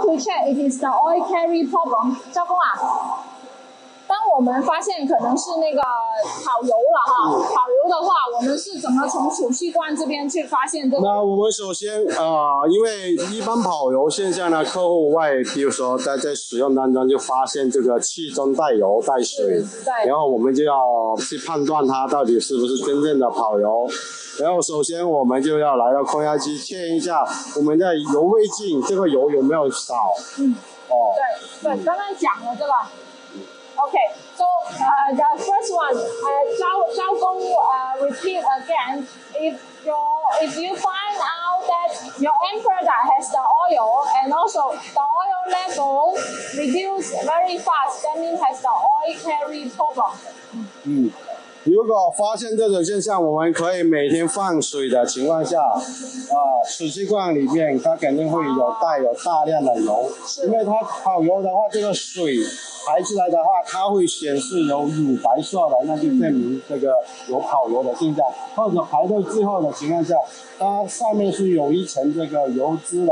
to check it is the oil carry problem？ 赵工啊，当我们发现可能是那个跑油了哈，跑油的话，我们是怎么从储气罐这边去发现这个？ 那我们首先因为一般跑油现象呢，客户比如说在使用当中就发现这个气中带油带水， 对， 然后我们就要去判断它到底是不是真正的跑油。然后首先我们就要来到空压机测一下我们的油位镜，这个油有没有少？ 对，刚刚讲了这个。Okay, so the first one, Zhao Gong repeat again. If you find out that your end product has the oil and also the oil level reduce very fast, that means has the oil carry problem. 如果发现这种现象，我们可以每天放水的情况下，储气罐里面它肯定会带有大量的油，因为它跑油的话，这个水排出来的话，它会显示有乳白色的，那就证明这个有跑油的现象，或者排到最后的情况下，它上面是有一层这个油脂的。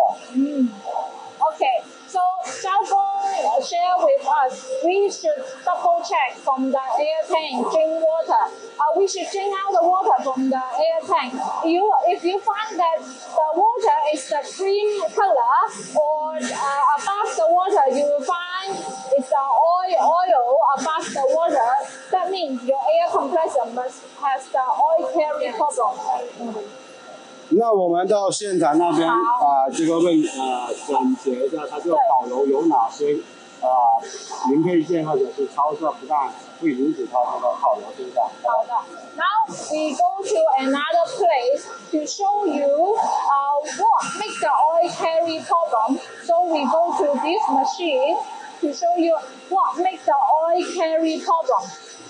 Okay, so Zhao Gong share with us, we should double check from the air tank, drink water. We should drink out the water from the air tank. If you find that the water is the cream color or above the water, you will find it's the oil above the water. That means your air compressor must have the oil carry problem. 那我们到现场那边这个总结一下，它这个跑油有哪些零配件或者是操作不当会引起它这个跑油现象。 好的 ，Now we go to another place to show you what makes the oil carry problem. So we go to this machine to show you what makes the oil carry problem.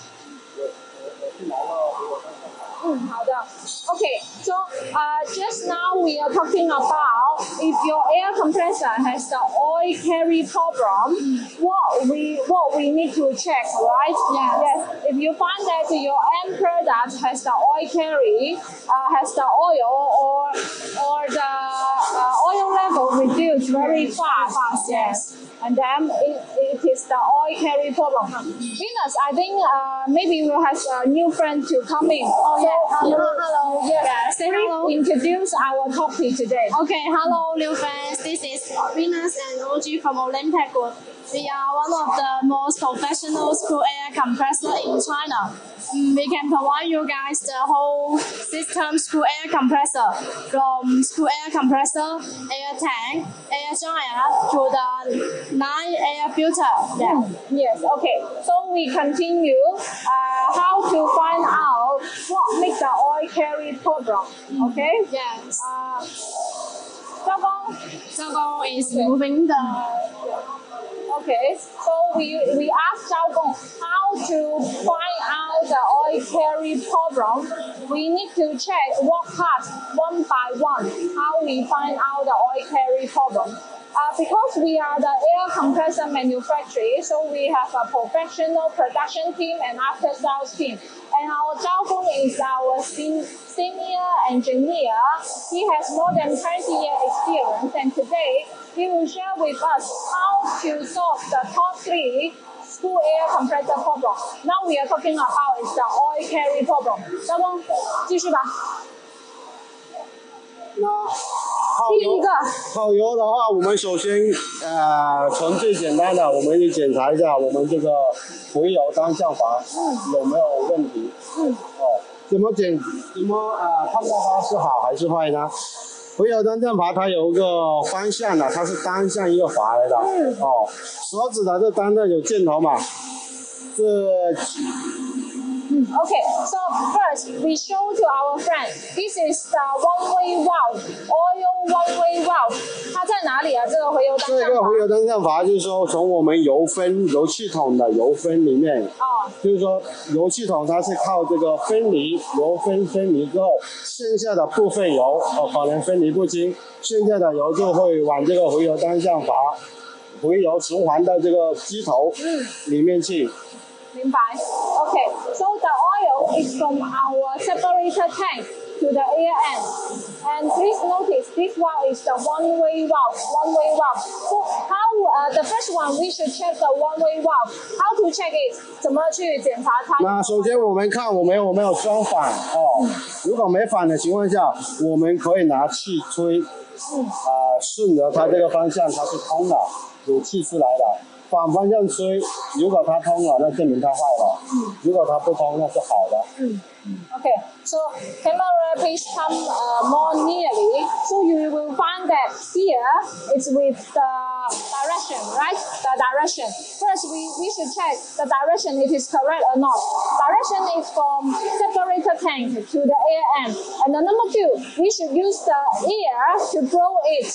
好的 Okay, so just now we are talking about if your air compressor has the oil carry problem, what we need to check, right? Yes. If you find that your end product has the oil carry, has the oil or the oil level reduced very fast, yes. And then it is the oil carry problem. Venus, I think maybe we'll have a new friend to come in. Oh, so, yeah. Hello. Yes. Hello. Introduce our topic today. Okay, hello, new friends. This is Venus and OG from Olymtech Group. We are one of the most professional screw air compressor in China. We can provide you guys the whole system screw air compressor, from screw air compressor, air tank, air dryer to the night air filter. Yeah. Yes, okay. So we continue how to find out what makes the oil carry problem. Okay? Yes. Zhao Gong is moving the... Okay, so we asked Zhao Gong how to find out the oil carry problem. We need to check what parts one by one, how we find out the oil carry problem. Because we are the air compressor manufacturer, so we have a professional production team and after sales team. And our Zhao Gong is our senior engineer. He has more than 20 years experience, and today he will share with us how to solve the top 3 screw air compressor problem. Now we are talking about is the oil carry problem. 赵工，继续吧。 跑油的话，我们首先从最简单的，我们就检查一下我们这个回油单向阀有没有问题。怎么判断它是好还是坏呢？回油单向阀它有一个方向的，它是单向一个阀来的。所指的这单的有箭头嘛？ Okay, so first we show to our friend, this is the one-way valve, oil one-way valve. 它在哪里啊？这个回油单向阀。 这个回油单向阀就是说，从我们油气筒的油分里面，就是说油气筒它是靠这个油分分离之后，剩下的部分油可能分离不清，剩下的油就会往这个回油单向阀回油循环的这个机头里面去。 明白 Okay, so the oil is from our separator tank to the air end. And please notice, this valve is the one-way valve. So 它 the first one we should check the one-way valve. How to check it? 怎么去检查它？ 那首先我们看我们有没有装反哦。如果没反的情况下，我们可以拿气吹，顺着它这个方向它是通的，有气出来的。反方向吹，如果它通了，那证明它坏了；如果它不通，那是好的。 Okay, so camera please come more nearly. So you will find that here it's with the direction, right? The direction. First, we should check the direction if it's correct or not. Direction is from separator tank to the air end. And the number two, we should use the air to blow it.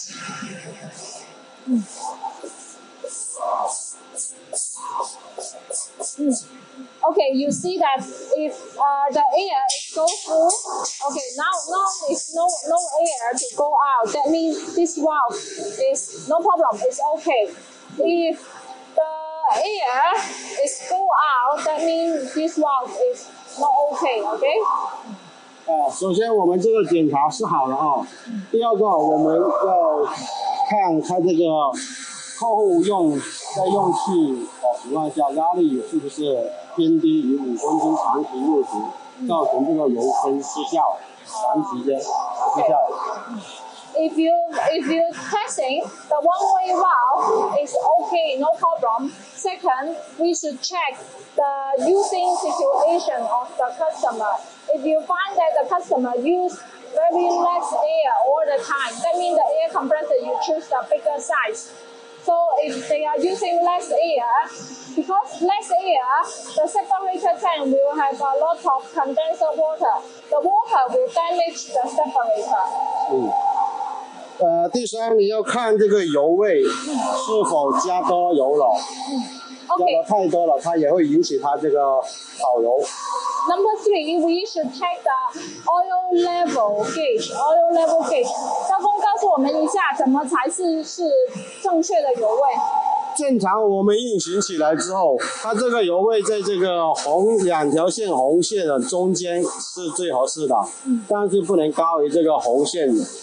Okay, you see that if the air goes through, okay, now it's no air to go out. That means this valve is no problem. It's okay. If the air is go out, that means this valve is not okay. Okay. 首先我们这个检查是好的啊。第二个，我们要看它这个客户在用气的情况下，压力是不是偏低于5公斤长期入职，造成这个油喷失效，长时间失效。 If you testing the one-way valve is okay, no problem. Second, we should check the using situation of the customer. If you find that the customer use very less air all the time, that means the air compressor you choose the bigger size. So if they are using less air, because less air, the separator tank will have a lot of condenser water. The water will damage the separator. 第三，你要看这个油位是否加多油了，加的太多了，它也会引起它这个跑油。 Number three, we should check the oil level gauge. Oil level gauge. 肖工告诉我们一下，怎么才是正确的油位？ 正常我们运行起来之后，它这个油位在这个2条线红线的中间是最合适的，但是不能高于这个红线。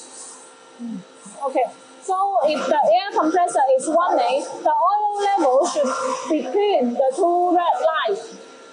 Okay, so if the air compressor is running, the oil level should be between the two red lights.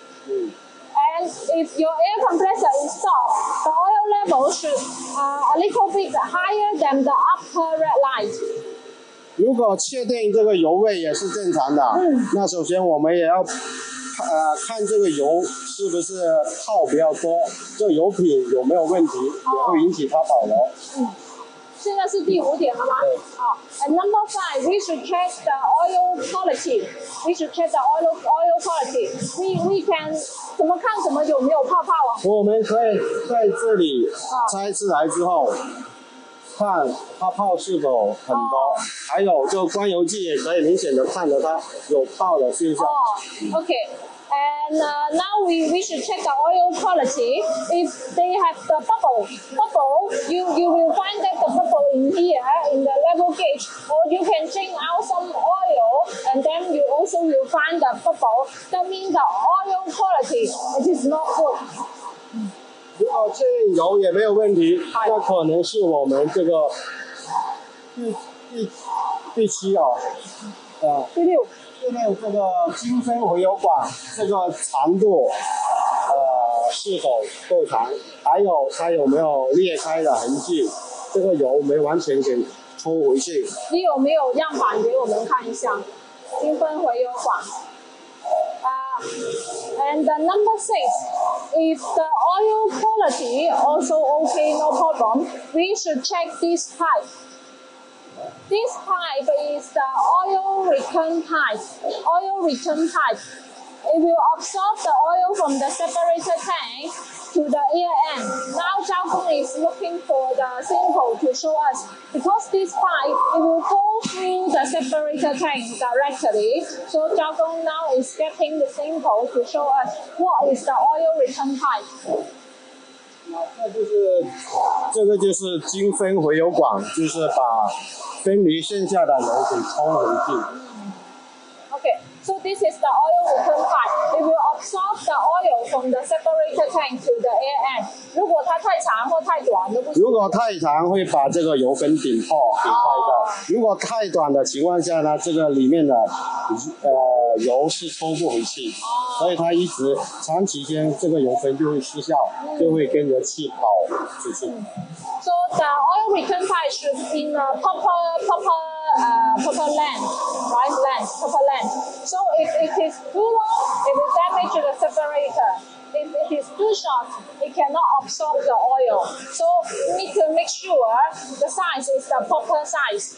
And if your air compressor is stopped, the oil level should a little bit higher than the upper red light. 如果确定这个油位也是正常的，那首先我们也要看这个油是不是泡比较多，这油品有没有问题，也会引起它跑油。 现在是第5点了吗？好。And number 5, we should check the oil quality. We should check the oil quality. We can 怎么看怎么有没有泡泡啊？ 我们可以在这里拆出来之后，看它泡是否很多，还有就关油计也可以明显的看到它有泡的现象。 Okay. And now we should check the oil quality. If they have the bubble, you will find that the bubble in here in the level gauge, or you can drink out some oil, and then you also will find the bubble. That means the oil quality it is not good. 如果这油也没有问题，那可能是我们这个第7啊， 第6。 这个精分回油管这个长度，是否够长？还有它有没有裂开的痕迹？这个油没完全给抽回去。 你有没有样板给我们看一下？精分回油管。And the number 6, if the oil quality also okay, no problem, we should check this pipe. This pipe is the oil return pipe. Oil return pipe. It will absorb the oil from the separator tank to the air end. Now Zhao Gong is looking for the sample to show us. Because this pipe, it will go through the separator tank directly. So Zhao Gong now is getting the sample to show us what is the oil return pipe. 这个就是精分回油管，就是把分离剩下的油给冲回去。 Okay, so this is the oil return pipe. It will absorb the oil from the separator tank to the air end. 如果它太长或太短都不行。 如果太长会把这个油分顶破，顶坏掉。如果太短的情况下呢，这个里面的油是抽不回去，所以它一直长期间这个油分就会失效，就会跟着气跑出去。 So the oil return pipe should in a proper length, right? Proper length. So if it is too long, it will damage the separator. If it is too short, it cannot absorb the oil. So you need to make sure the size is the proper size.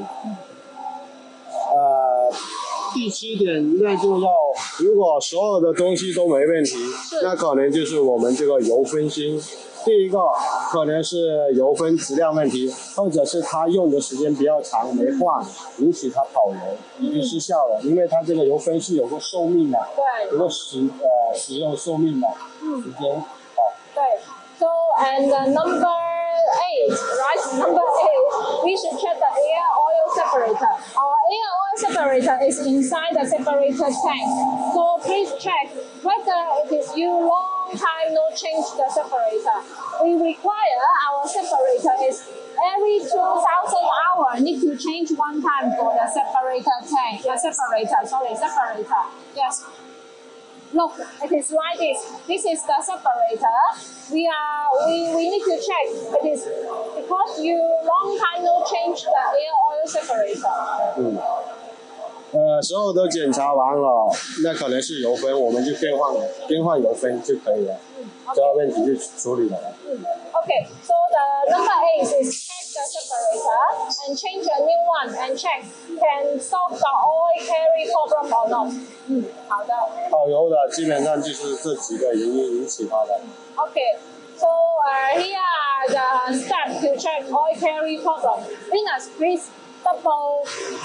第7点，那就要如果所有的东西都没问题，那可能就是我们这个油分芯。第一个可能是油分质量问题，或者是它用的时间比较长没换，引起它跑油，已经失效了。因为它这个油分是有个寿命的， 对， 有个使用寿命的时间。 对。So and number 8, right? Number 8, we should check the air oil separator. Our air oil separator is inside the separator tank. So please check whether it is you long time no change the separator. We require our separator is every 2,000 hours need to change one time for the separator tank. Separator. Yes. Look, it is like this. This is the separator. We need to check. It is because you long time no change the air oil separator. 所有都检查完了，那可能是油分，我们就更换油分就可以了，这个问题就处理了。 Okay, so the number 8 is check the separator and change a new one and check can solve the oil carry problem or not. 好的。 跑油的基本上就是这几个原因引起它的。 Okay, so here are the steps to check oil carry problem. Venus, please double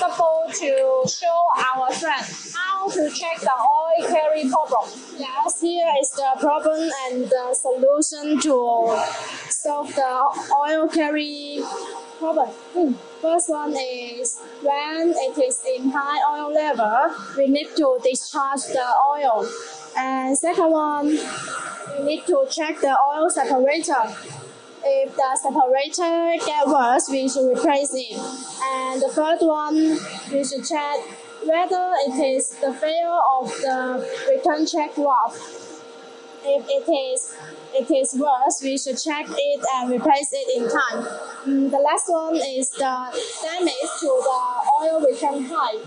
to show our friend how to check the oil carry problem. Yes, here is the problem and the solution to solve the oil carry problem. First one is when it is in high oil level, we need to discharge the oil. And second one, we need to check the oil separator. If the separator gets worse, we should replace it. And the third one, we should check whether it is the failure of the return check valve. If it is worse, we should check it and replace it in time. The last one is the damage to the oil return pipe.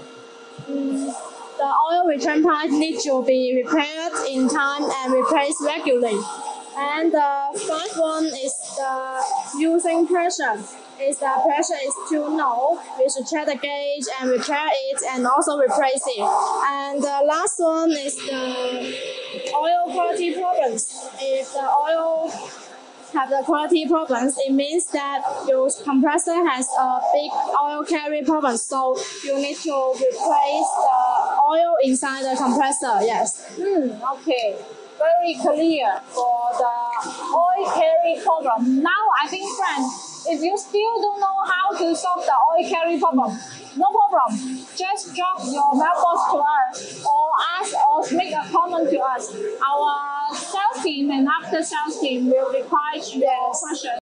The oil return pipe needs to be repaired in time and replaced regularly. And the fourth one is the using pressure. If the pressure is too low, we should check the gauge and repair it and also replace it. And the last one is the oil quality problems. If the oil have the quality problems, it means that your compressor has a big oil carry problem. So you need to replace the oil inside the compressor. Yes. Okay. Very clear for the oil carry problem. Now I think, friends, if you still don't know how to solve the oil carry problem, no problem. Just drop your mailbox to us or ask or make a comment to us. Our sales team and after sales team will reply to your question.